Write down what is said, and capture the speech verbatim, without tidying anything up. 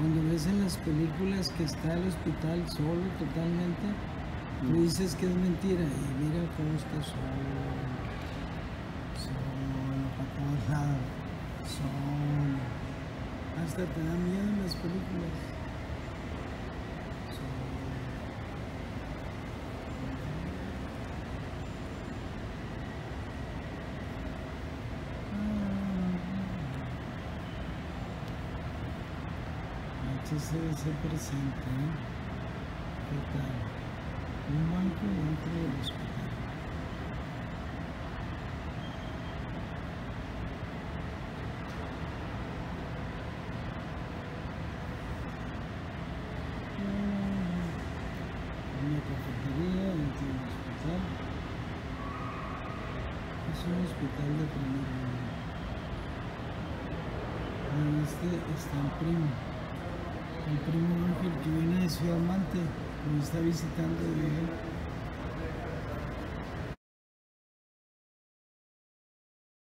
Cuando ves en las películas que está el hospital solo totalmente, tú dices que es mentira y mira cómo está solo, solo, para todos lados, solo. Hasta te da miedo en las películas. Solo. Ese ese presente, ¿eh? ¿Qué tal? Un banco dentro del hospital. Una cafetería dentro del hospital. Es un hospital de primer mundo. En este está el primo. El primo Ángel que viene de Ciudad Mante, me está visitando de